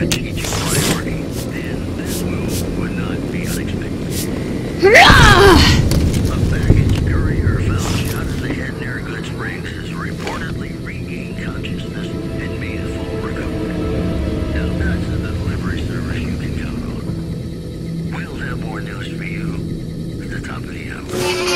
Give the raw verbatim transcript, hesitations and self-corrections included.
strategic priority, and this move would not be unexpected. Rah! A baggage courier found shot in the head near Good Springs has reportedly regained consciousness and made a full recovery. Now that's the delivery service you can count on. We'll have more news for you at the top of the hour.